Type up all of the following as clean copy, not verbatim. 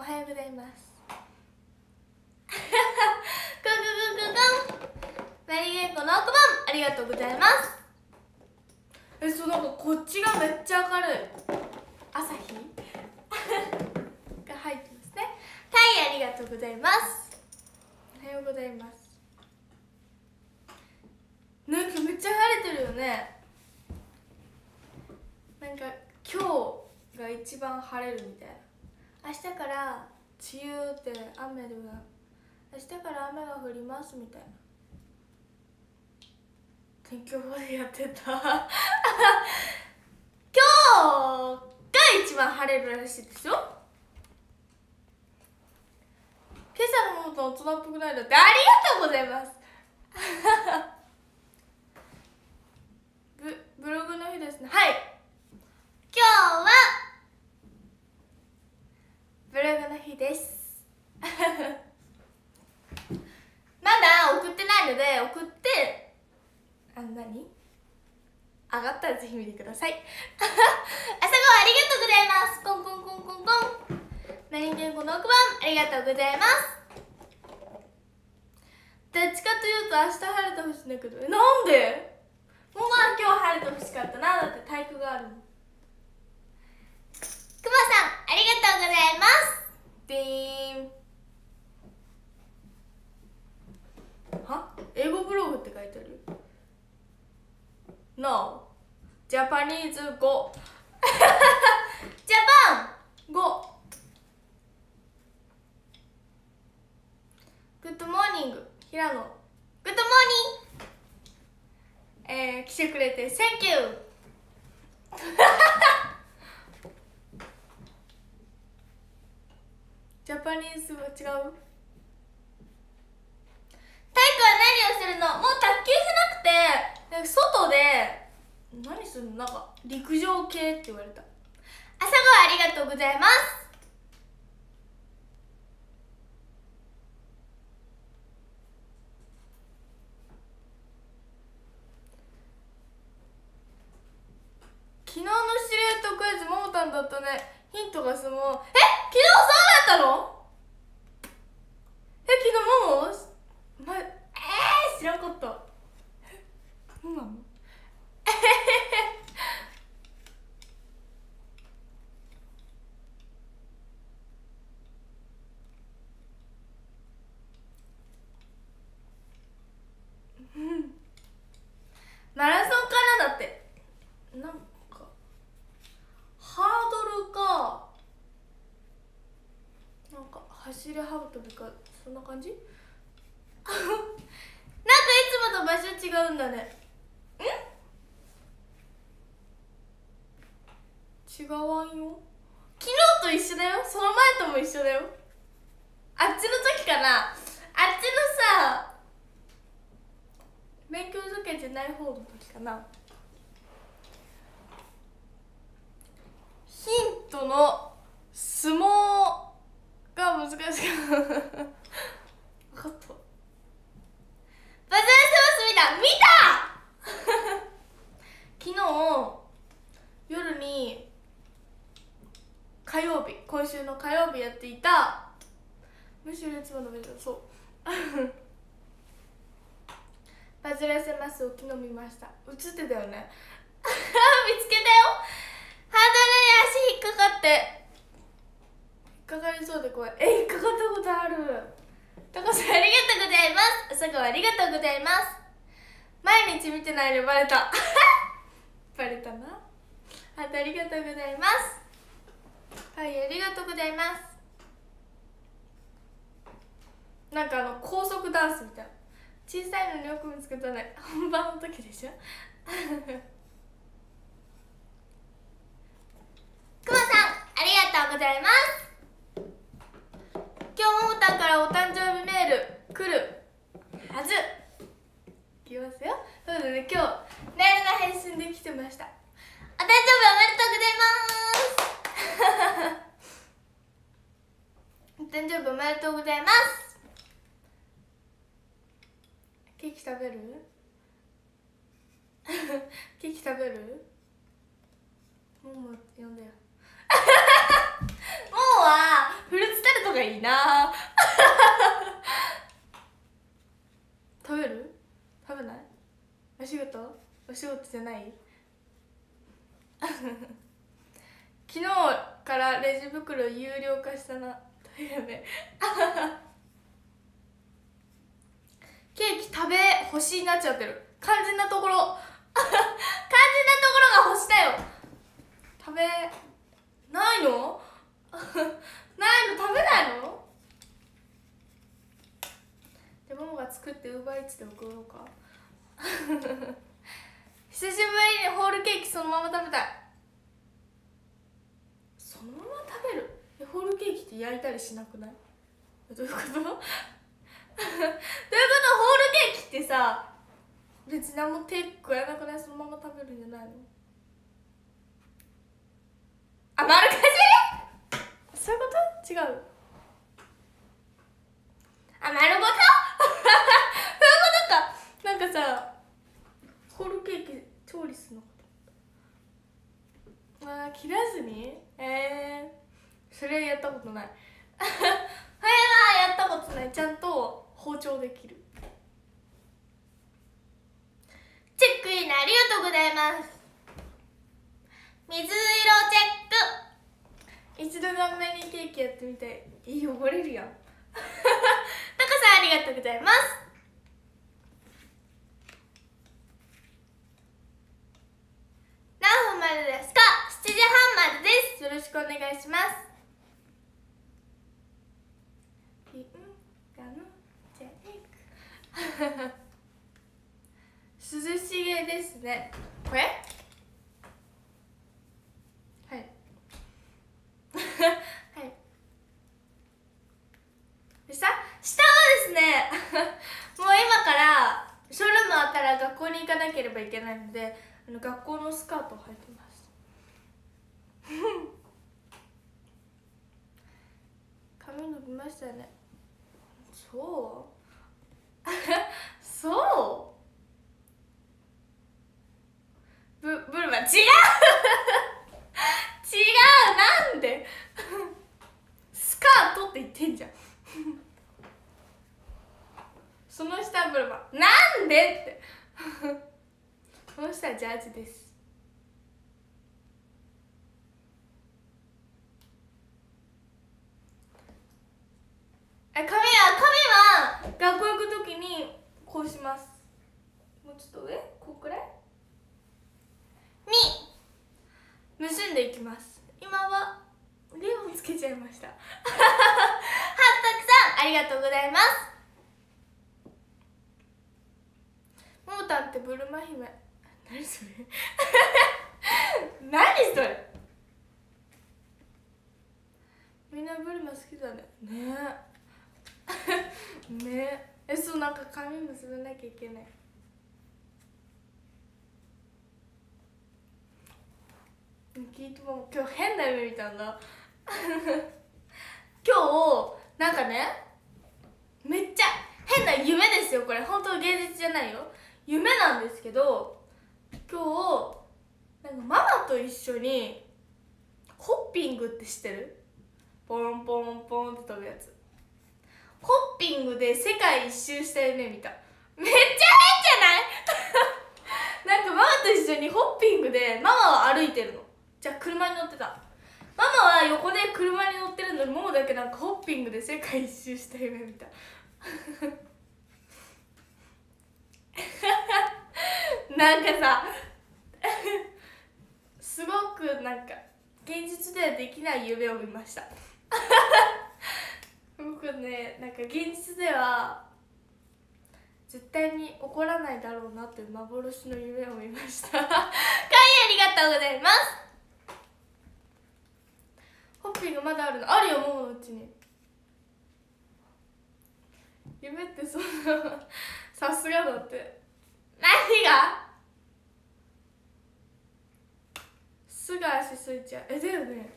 おはようございます。コンコンコンコンコン。メリーゲンコの奥番、ありがとうございます。そう、なんかこっちがめっちゃ明るい。朝日が入ってますね。タイ、ありがとうございます。おはようございます。なんかめっちゃ晴れてるよね。なんか今日が一番晴れるみたいな。明日から梅雨って雨では明日から雨が降りますみたいな天気予報でやってた今日が一番晴れるらしいですよ。今朝のものと大人っぽくないのってありがとうございますブログの日ですね。はい、今日はブログの日ですまだ送ってないので、送って何上がったらぜひ見てください朝ごはありがとうございます。コンコンコンコンコン。メリンゲンコの奥番、ありがとうございます。どっちかというと明日晴れてほしいんだけど、なんで？もう今日晴れてほしかったな。だって体育があるもん。くまさん、ありがとうございます。でーん。は？英語ブログって書いてある。No。ジャパニーズ語。ジャパン語。グッドモーニング、平野。グッドモーニング。来てくれて Thank you ジャパニーズは違う。体育は何をするの？もう卓球じゃなくて外で何するの？なんか陸上系って言われた。朝ごはありがとうございます。昨日のシルエットクイズももたんだったね。ヒントが相撲。昨日そうだったの？昨日もも知らんかった。そうなの？マラソンかな。だってなんかハードルかなんか走り幅跳びか、そんな感じなんかいつもと場所違うんだね。違わんよ。昨日と一緒だよ。その前とも一緒だよ。あっちの時かな。あっちのさ勉強受験じゃない方の時かな。ヒントの相撲が難しかった分かった。バズらせます見た昨日夜に火曜日、今週の火曜日やっていたむしろいつものメジャー、そうバズらせますを昨日見ました。映ってたよね見つけたよ。ハードルに足引っかかって引っかかりそうで怖い。引っかかったことある。タコさんありがとうございます。朝ごはありがとうございます。毎日見てないのバレたバレたな。ありがとうございます。はい、ありがとうございます。なんか高速ダンスみたいな。小さいのによく見つけたね。本番の時でしょくまさんありがとうございます。今日ももたんからお誕生日メール来るはず。いきますよ。そうだね、今日メールが返信できてました。お誕生日おめでとうございますお誕生日おめでとうございます。ケーキ食べるケーキ食べる。もう呼んだよもうはフルーツタルいいな食べる？食べない？お仕事じゃない昨日からレジ袋有料化したな。だよねケーキ食べ欲しになっちゃってる。肝心なところ肝心なところが欲しだよ。食べないのないの？食べないの？でももが作ってUber Eatsで送ろうか久しぶりにホールケーキそのまま食べたい。そのまま食べる？ホールケーキって焼いたりしなくない？どういうことどういうこと？ホールケーキってさ別に何も手加えなくない？そのまま食べるんじゃないの？あ、丸かじ？そういうこと？違う。あ、丸ごとそういうことか。なんかさホールケーキ調理するのかと。あー、切らずに？それはやったことないそれはやったことない。ちゃんと包丁で切る。チェックインありがとうございます。水色チェック。一度顔面にケーキやってみたい。汚れるやんタカさんありがとうございます。何分までですか？7時半までです。よろしくお願いします。涼しげですね。これはいはいでさ、下はですねもう今からショールームあったら学校に行かなければいけないので学校のスカートを履いてます髪伸びましたね。そうそうブルマ違う違う。なんでスカートって言ってんじゃんその下はブルマなんでってその下はジャージです。髪は学校行くときにこうします。もうちょっと上こうくらいに結んでいきます。今はリボンつけちゃいましたはったくさんありがとうございます。ももたんってブルマ姫何それ何それ。みんなブルマ好きだね。ねえねえ、そうなんか髪結ばなきゃいけない。聞いても今日変な夢見たんだ今日なんかねめっちゃ変な夢ですよ。これ本当現実じゃないよ。夢なんですけど今日なんかママと一緒にホッピングって知ってる？ポンポンポンって飛ぶやつ。ホッピングで世界一周した夢見た。めっちゃ変じゃないなんかママと一緒にホッピングでママは歩いてるの。じゃあ車に乗ってた。ママは横で車に乗ってるのにママだけなんかホッピングで世界一周した夢見たなんかさすごくなんか現実ではできない夢を見ました僕ねなんか現実では絶対に起こらないだろうなという幻の夢を見ましたかいありがとうございます。ホッピングまだあるの？あるよ、もものうちに。夢ってそんなさすがだって。何が？すぐ足すいちゃう。だよね。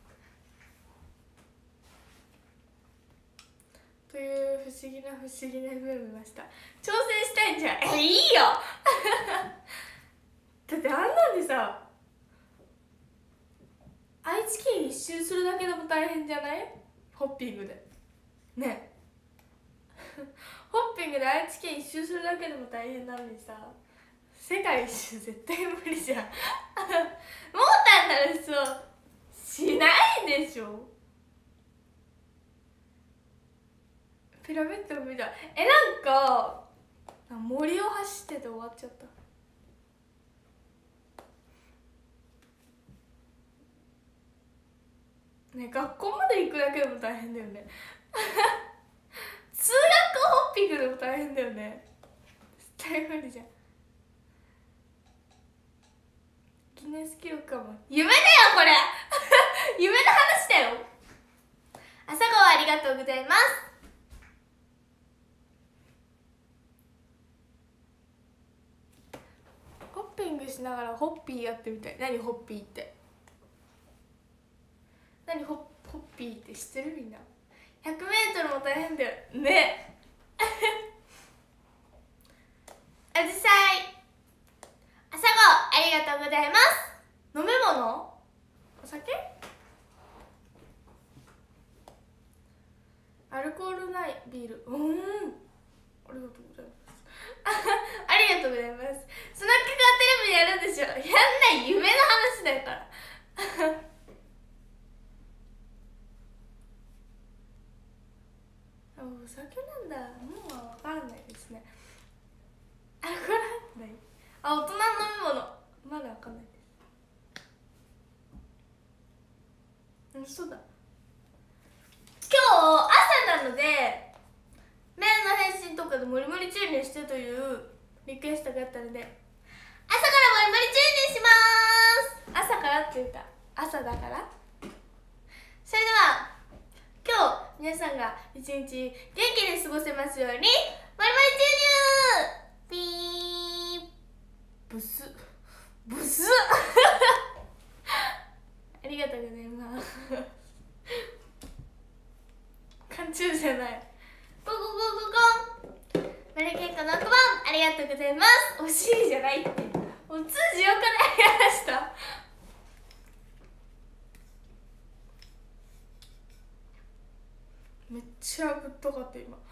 という不思議な夢を見ました。挑戦したいんじゃん。いいよだってあんなんでさ愛知県一周するだけでも大変じゃない？ホッピングでねホッピングで愛知県一周するだけでも大変なのにさ、世界一周絶対無理じゃんモーターならそうしないでしょ。ピラミッド見た。なんか森を走ってて終わっちゃった。ね、学校まで行くだけでも大変だよね通学ホッピングでも大変だよね。絶対無理じゃん。ギネス記録かも。夢だよこれ夢の話だよ。朝顔ありがとうございます。ホッピングしながらホッピーやってみたい。何ホッピーって、何ホッピーって知ってるみんな。 100m も大変だよねあじさい朝顔ありがとうございます。飲み物、お酒、アルコールないビール。ありがとうございますありがとうございます。その企画テレビでやるんでしょ。やんない、夢の話だからお酒なんだ。もうわからないですね。アルコール入ってない。大人の飲み物まだわかんないです。そうだ、今日朝なのでメールの返信とかでもりもり注入してというリクエストがあったので、朝からもりもり注入します。朝からって言った、朝だから。それでは今日皆さんが一日元気に過ごせますように、もりもり注入ピーブスブスありがとうございます缶中じゃない。ゴゴゴゴゴンマリケンコの奥番ありがとうございます。お尻じゃないって、お通じよくなりました。めっちゃぶっとかった今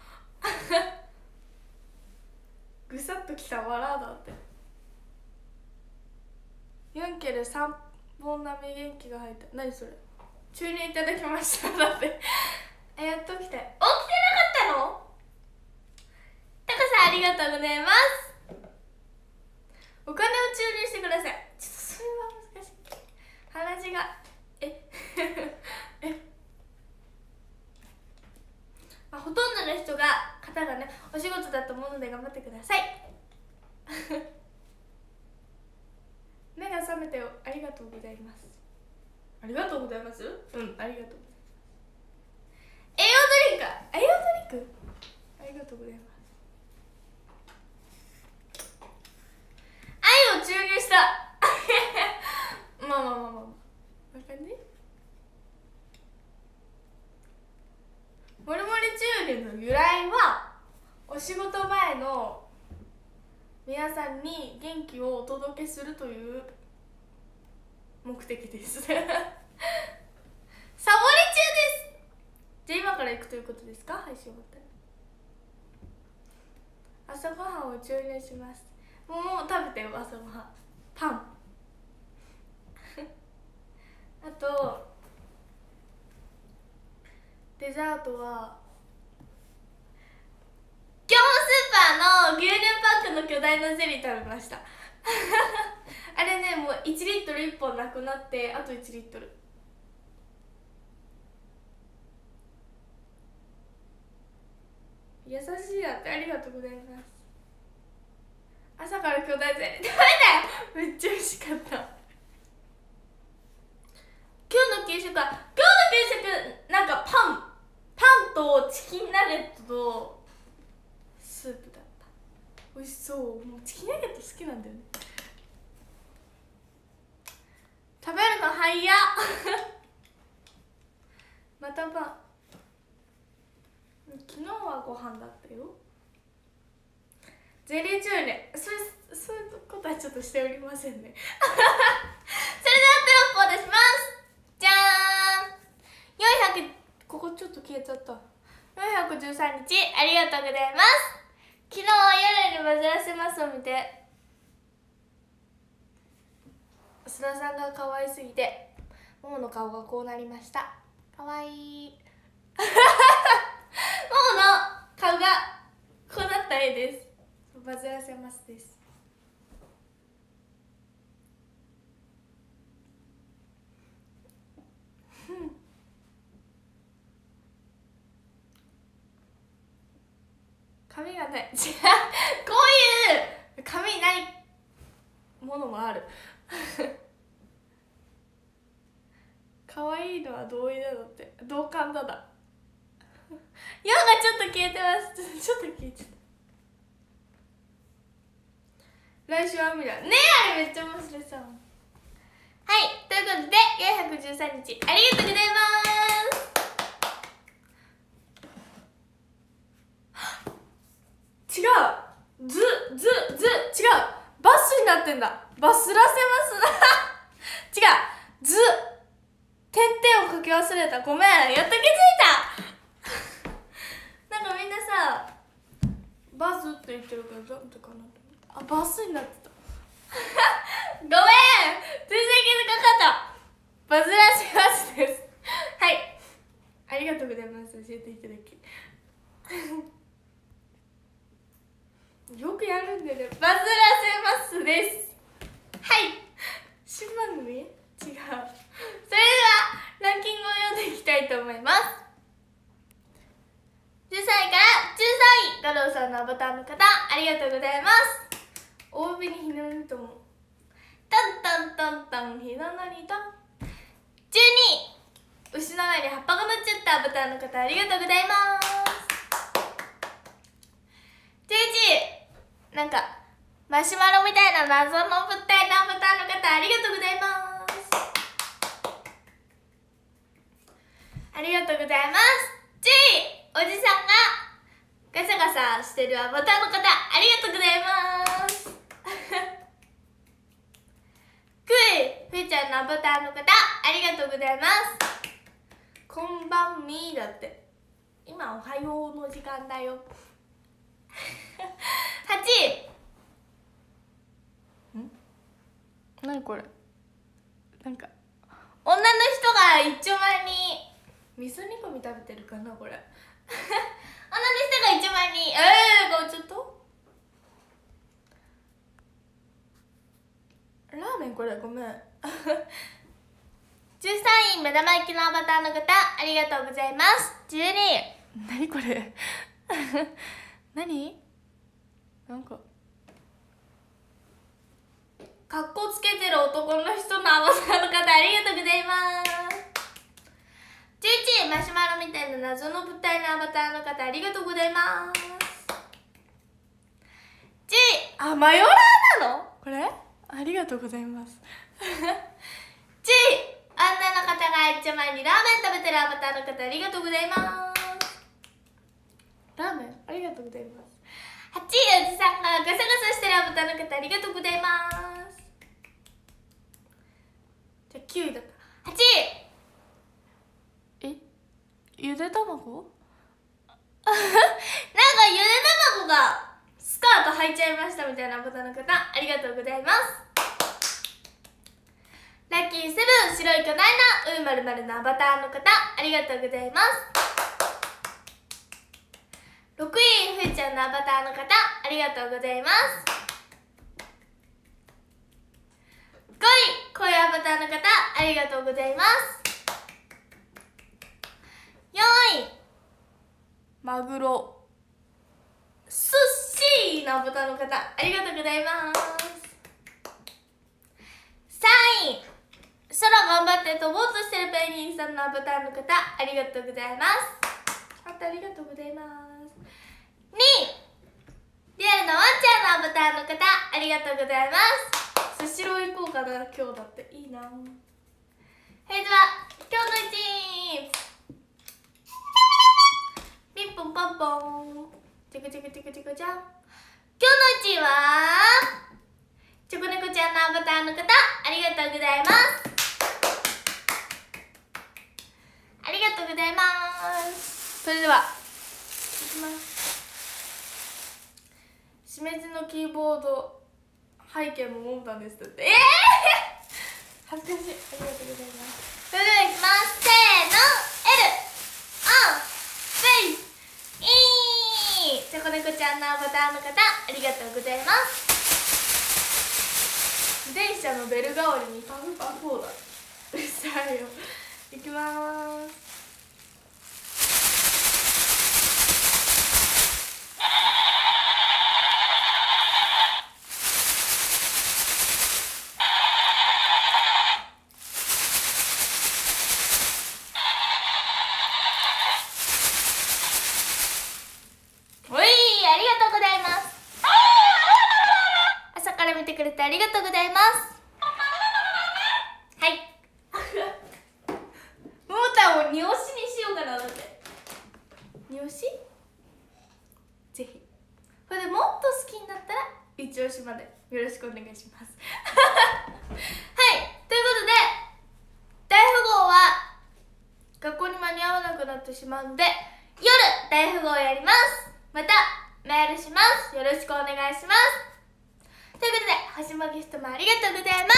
ぐさっときたわらだって。ユンケル3本並み元気が入った。何それ、注入いただきましただってやっときた。起きてなかったの。タカさんありがとうございます。お金を注入してください。ちょっとそれは難しい話がまあ、ほとんどの人が方がねお仕事だと思うので頑張ってください目が覚めたよ。ありがとうございます。ありがとうございます。ありがとうございます。栄養ドリンク、栄養ドリンクありがとうございます。愛を注入したまあこんな感じ。もりもり注入の由来はお仕事前の皆さんに元気をお届けするという目的ですサボり中です。じゃあ今から行くということですか、配信終わったら。朝ごはんを注入します。もう食べたよ朝ごはん。パンあとデザートは今日スーパーの牛乳パックの巨大なゼリー食べましたあれね、もう1リットル1本なくなって、あと1リットル。優しいやって、ありがとうございます。朝から巨大ゼリー食べたよ。めっちゃ美味しかった。今日の給食なんかパンとチキンナゲットとスープだった。美味しそう。もうチキンナゲット好きなんだよね。食べるの早っまたパン。昨日はご飯だったよ。ゼリー注入、そういうことはちょっとしておりませんねそれではテロップを出します。じゃーん、400、ここちょっと消えちゃった。400 413日ありがとうございます。昨日夜にバズらせますを見て須田さんが可愛すぎてももの顔がこうなりました。可愛いももの顔がこうなった絵です。バズらせますです。髪がない。違う、こういう髪ないものもある。可愛いのは同意だのって同感だな。4がちょっと消えてます。ちょっと消えちゃった。来週は見るねえ、あれめっちゃ面白そう。はい、ということで413日ありがとうございます。違う、違う、バスになってんだ。バスらせます違う、点々を書き忘れた。ごめん、やっと気づいたなんかみんなさバスって言ってるからなんとかなと思った。あ、バスになってたごめん、全然気づかなかった。バズらしますですはい、ありがとうございます。教えていただきよくやるんでね。バズらせますです。はい、新番組？違う。それではランキングを読んでいきたいと思います。13位から13位、ガローさんのアバターの方、ありがとうございます。大海に日のりともタンタンタンタン日のりと12位、牛の上に葉っぱが乗っちゃったアバターの方、ありがとうございます。11位、なんかマシュマロみたいな謎の物体のアバターの方、ありがとうございます。ありがとうございます。10位、おじさんがガサガサしてるアバターの方、ありがとうございます。9位、ふーちゃんのアバターの方、ありがとうございます。こんばんみーだって。今おはようの時間だよ8位、何これ、なんか女の人が一丁前に味噌煮込み食べてるかなこれ女の人が一丁前にちょっとラーメンこれごめん13位、目玉焼きのアバターの方、ありがとうございます。12位、何これ何なんかかっこつけてる男の人のアバターの方、ありがとうございます。11位、マシュマロみたいな謎の物体のアバターの方、ありがとうございます。10位、あ、マヨラーなのこれ、ありがとうございます10位、女の方が一丁前にラーメン食べてるアバターの方、ありがとうございます。ラーメンありがとうございます。8位、おじさんがガサガサしてるアバターの方、ありがとうございます。じゃあ9位だった。8位、ゆで卵なんかゆで卵がスカート履いちゃいましたみたいなアバターの方、ありがとうございます。ラッキーセブン、白い巨大なう○○のアバターの方、ありがとうございます。6位、ふーちゃんのアバターの方、ありがとうございます。5位、こういうアバターの方、ありがとうございます。4位、マグロ寿司のアバターの方、ありがとうございます。3位、空頑張って飛ぼうとしてるペンギンさんのアバターの方、ありがとうございます。ありがとうございます。2位、リアルなワンちゃんのアバターの方、ありがとうございます。スシロー行こうかな、今日だっていいな。はい、では今日の1位、ピンポンパンポン、チクチクチクチクちゃん。今日の1位はチョコネコちゃんのアバターの方、ありがとうございます。ありがとうございます。それではきます。しめじのキーボード背景もモンタンですって。恥ずかしい。ありがとうございます。それではいきます。せーの、 L オンスペースイー。チョコネコちゃんのボタンの方ありがとうございます。自転車のベル代わりにパフパフだ。うるさいよ。いきまーす。見てくれてありがとうございます。はいももたんを煮押しにしようかな。だって煮押しぜひ。これでもっと好きになったら一押しまでよろしくお願いしますはい、ということで大富豪は学校に間に合わなくなってしまうので夜大富豪やります。またメールします。よろしくお願いします。ということで、星もゲストもありがとうございます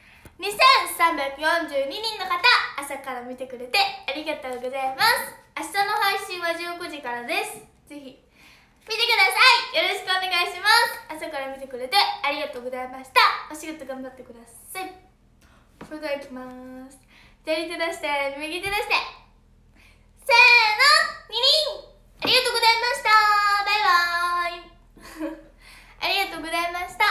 。2342人の方、朝から見てくれてありがとうございます。明日の配信は19時からです。ぜひ見てください。よろしくお願いします。朝から見てくれてありがとうございました。お仕事頑張ってください。それではいきます。左手出して右手出して、せーの、2人ありがとうございました。バイバーイありがとうございました。